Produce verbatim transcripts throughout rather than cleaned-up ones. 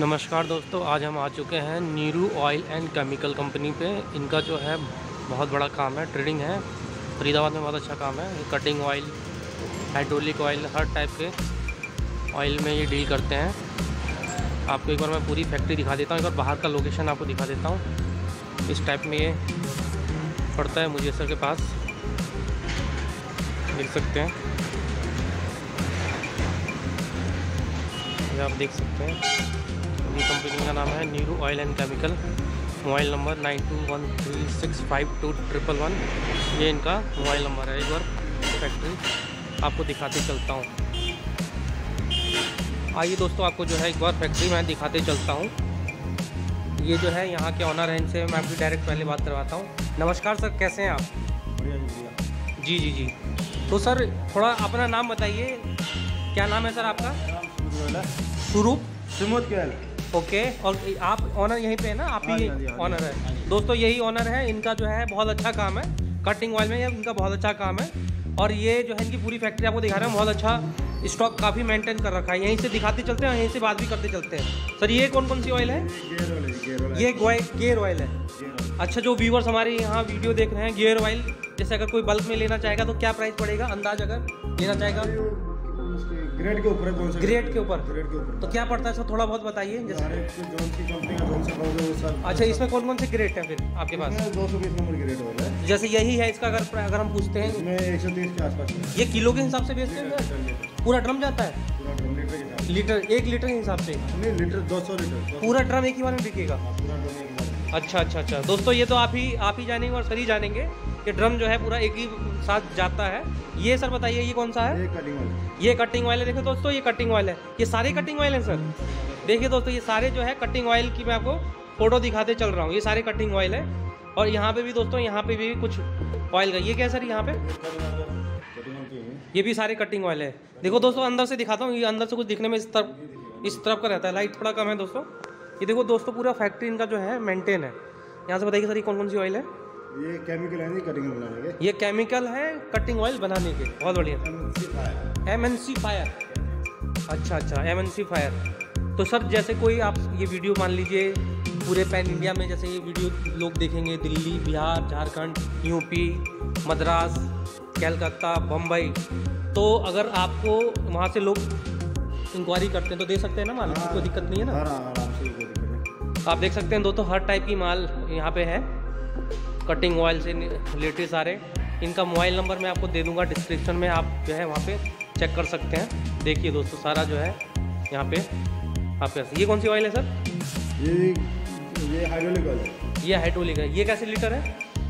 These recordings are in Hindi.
नमस्कार दोस्तों, आज हम आ चुके हैं Neeru oil and chemical company पे। इनका जो है बहुत बड़ा काम है, ट्रेडिंग है। फरीदाबाद में बहुत अच्छा काम है। कटिंग ऑयल, हाइड्रोलिक ऑयल, हर टाइप के ऑयल में ये डील करते हैं। आपको एक बार मैं पूरी फैक्ट्री दिखा देता हूँ, एक बार बाहर का लोकेशन आपको दिखा देता हूँ। इस टाइप में ये पड़ता है मुजेसर के पास, देख सकते हैं, ये आप देख सकते हैं। ये कंपनी का नाम है Neeru oil and chemical. Mobile number nine two one three six five two triple one, ये इनका मोबाइल नंबर है। एक बार फैक्ट्री आपको दिखाते चलता हूँ। आइए दोस्तों, आपको जो है एक बार फैक्ट्री मैं दिखाते चलता हूँ। ये जो है यहाँ के ऑनर हैं, इनसे मैं आपकी डायरेक्ट पहले बात करवाता हूँ। नमस्कार सर, कैसे हैं आप? बढ़िया जी जी जी। तो सर थोड़ा अपना नाम बताइए, क्या नाम है सर आपका? स्वरूप सुमुद गोयल। ओके, और आप ऑनर यहीं पे है ना? आप ही ऑनर है। दोस्तों यही ऑनर है, इनका जो है बहुत अच्छा काम है कटिंग ऑयल में, इनका बहुत अच्छा काम है। और ये जो है इनकी पूरी फैक्ट्री आपको दिखा रहे हैं, बहुत अच्छा स्टॉक काफ़ी मेंटेन कर रखा है। यहीं से दिखाते चलते हैं, यहीं से बात भी करते चलते हैं। सर ये कौन कौन सी ऑयल है? ये गेयर ऑयल है। अच्छा, जो व्यूवर्स हमारे यहाँ वीडियो देख रहे हैं, गेयर ऑयल जैसे अगर कोई बल्क में लेना चाहेगा तो क्या प्राइस पड़ेगा अंदाज, अगर लेना चाहेगा? ग्रेड के ऊपर, कौन सा ग्रेड के ऊपर ग्रेड के ऊपर तो क्या पड़ता है सर, थोड़ा बहुत बताइए। जैसे जोन की कंपनी का जोन सा पाउडर वो सब। अच्छा, इसमें कौन कौन से ग्रेड है फिर आपके पास? दो सौ बीस नंबर ग्रेड वाला है। जैसे यही है इसका, अगर अगर हम पूछते हैं, इसमें एक सौ तीस के आसपास है। ये किलो के हिसाब से बेचते हैं? पूरा ड्रम जाता है? पूरा ड्रम लीटर के हिसाब लीटर, एक लीटर के हिसाब से? नहीं, लीटर दो सौ लीटर पूरा ड्रम एक ही बार में बिकेगा? पूरा ड्रम एक बार। अच्छा अच्छा अच्छा। दोस्तों ये तो आप ही आप ही जानेंगे और सर ही जानेंगे कि ड्रम जो है पूरा एक ही साथ जाता है। ये सर बताइए, ये कौन सा है? ये कटिंग ऑयल। ये कटिंग ऑयल है। देखो दोस्तों, ये कटिंग ऑयल है। ये सारे कटिंग ऑयल है सर। देखिए दोस्तों, ये सारे जो है कटिंग ऑयल की मैं आपको फोटो दिखाते चल रहा हूँ। ये सारे कटिंग ऑयल है। और यहाँ पे भी दोस्तों, यहाँ पे भी कुछ ऑयल का, ये क्या है सर यहाँ पे? ये भी सारे कटिंग ऑयल है। देखो दोस्तों, अंदर से दिखाता हूँ। ये अंदर से कुछ दिखने में इस तरफ इस तरफ का रहता है, लाइट थोड़ा कम है दोस्तों। ये देखो दोस्तों, पूरा फैक्ट्री इनका जो है मेंटेन है। यहाँ से बताइए सर, ये कौन कौन सी ऑयल है? ये केमिकल है, कटिंग बनाने के। ये केमिकल है कटिंग ऑयल बनाने के, बहुत बढ़िया। M N C fire. अच्छा अच्छा, एम एन सी फायर। तो सर जैसे कोई आप ये वीडियो मान लीजिए पूरे पैन इंडिया में, जैसे ये वीडियो लोग देखेंगे दिल्ली, बिहार, झारखंड, यूपी, मद्रास, कलकत्ता, बम्बई, तो अगर आपको वहाँ से लोग इंक्वायरी करते हैं तो दे सकते हैं ना माल? कोई दिक्कत नहीं है ना? आराम से कोई दिक्कत नहीं। आप देख सकते हैं दोस्तों, हर टाइप की माल यहाँ पे है, कटिंग ऑयल से रिलेटेड सारे। इनका मोबाइल नंबर मैं आपको दे दूंगा डिस्क्रिप्शन में, आप जो है वहाँ पे चेक कर सकते हैं। देखिए दोस्तों, सारा जो है यहाँ पे आप। ये कौन सी ऑयल है सर? ये ये हाइड्रोलिक ऑयल है। ये हाइड्रोलिक है। ये कैसे लीटर है?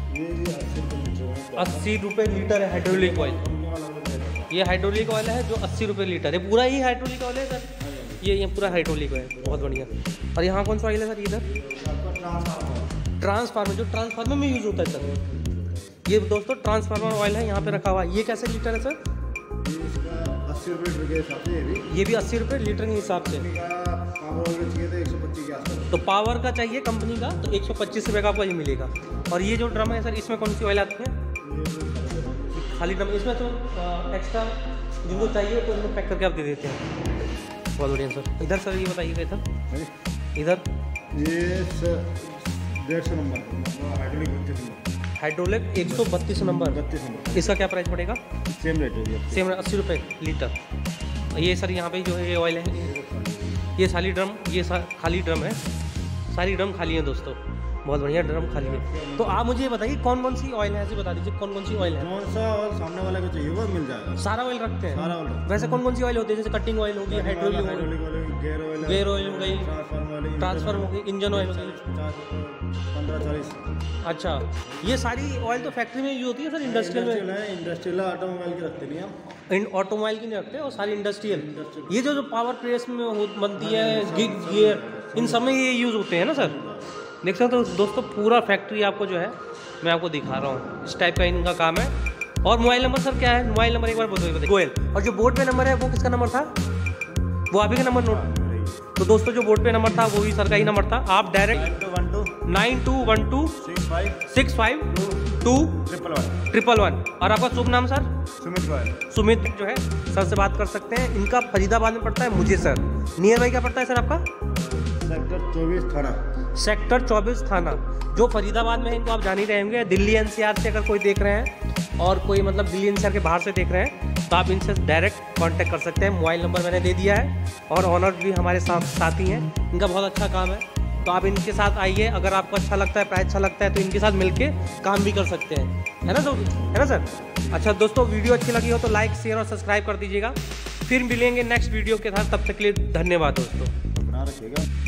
ये अस्सी रुपये लीटर है हाइड्रोलिक ऑयल। ये हाइड्रोलिक ऑयल है जो अस्सी रुपये लीटर है। पूरा ही हाइड्रोलिक ऑयल है सर? ये ये पूरा हाइड्रोलिक ऑयल, बहुत बढ़िया। और यहाँ कौन सा ऑयल है सर? इधर ट्रांसफार्मर, जो ट्रांसफार्मर में यूज़ होता है सर। ये दोस्तों ट्रांसफार्मर ऑयल है यहाँ पे रखा हुआ है। ये कैसे लीटर है सर? अस्सी रुपये लीटर के हिसाब से। ये भी ये भी अस्सी रुपये लीटर के हिसाब से। चाहिए तो एक सौ पच्चीस के आसपास। तो पावर का चाहिए कंपनी का तो एक सौ पच्चीस रुपये का आपको ये मिलेगा। और ये जो ड्रम है सर, इसमें कौन सी ऑयल आती है? खाली ड्रम। इसमें तो एक्स्ट्रा जिनको चाहिए तो उनको पैक करके आप दे देते हैं। बहुत बढ़िया सर। इधर सर ये बताइएगा, इधर इधर ये डेढ़ सौ नंबर हाइड्रोलिक बत्तीस नंबर। हाइड्रोलिक एक सौ बत्तीस नंबर। बत्तीस नंबर। इसका क्या प्राइस पड़ेगा? सेम रेट है, सेम अस्सी रुपये लीटर। ये सर यहाँ पे जो है ये ऑयल है, ये सारी ड्रम, ये सा, खाली ड्रम है। सारी ड्रम खाली है दोस्तों, बहुत बढ़िया ड्रम खाली है। तो आप मुझे ये बताइए कौन कौन सी ऑयल है, ऐसे बता दीजिए कौन कौन सी ऑयल है। कौन सा ऑयल सामने वाले को चाहिए वो मिल जाएगा। सारा ऑयल रखते हैं? सारा ऑयल। वैसे कौन कौन सी ऑयल होती है? जैसे कटिंग ऑयल होगी, hydraulic oil, gear oil, gear oil हो गई, ट्रांसफर हो गई, इंजन ऑयल हो गई, पंद्रह चालीस। अच्छा, ये सारी ऑयल तो फैक्ट्री में यूज होती है सर? इंडस्ट्रियल में? इंडस्ट्रियल ऑटोमोबाइल की रखते नहीं हम। इन ऑटोमोबाइल की नहीं रखते, और सारी इंडस्ट्रियल। ये जो जो पावर प्रेस में हो बनती है, गिग गियर, इन सब में ये यूज़ होते हैं ना सर? देख सकते हो दोस्तों, पूरा फैक्ट्री आपको जो है मैं आपको दिखा रहा हूँ। इस टाइप का इनका काम है। और मोबाइल नंबर सर क्या है? मोबाइल नंबर एक बार बताइए। गोयल। और जो बोर्ड पे नंबर है वो किसका नंबर था? वो आप ही का नंबर नोट। तो दोस्तों जो बोर्ड पे नंबर था वो भी सर का ही नंबर था। आप direct nine two one two six five two triple one triple one और आपका शुभ नाम सर? सुमित गोयल। सुमित जो है सर से बात कर सकते हैं। इनका फरीदाबाद में पड़ता है मुझे सर। नियर बाई क्या पड़ता है सर आपका? सेक्टर चौबीस थाना। सेक्टर चौबीस थाना, जो फरीदाबाद में है, इनको आप जान ही रहे होंगे। दिल्ली एनसीआर से अगर कोई देख रहे हैं और कोई मतलब दिल्ली एनसीआर के बाहर से देख रहे हैं तो आप इनसे डायरेक्ट कांटेक्ट कर सकते हैं। मोबाइल नंबर मैंने दे दिया है और ऑनर भी हमारे साथ साथी हैं, इनका बहुत अच्छा काम है। तो आप इनके साथ आइए, अगर आपको अच्छा लगता है, प्राइस अच्छा लगता है तो इनके साथ मिलके काम भी कर सकते हैं, है ना दोस्त, है ना सर। अच्छा दोस्तों, वीडियो अच्छी लगी हो तो लाइक शेयर और सब्सक्राइब कर दीजिएगा। फिर मिलेंगे नेक्स्ट वीडियो के साथ, तब तक के लिए धन्यवाद दोस्तों। अपना रखिएगा।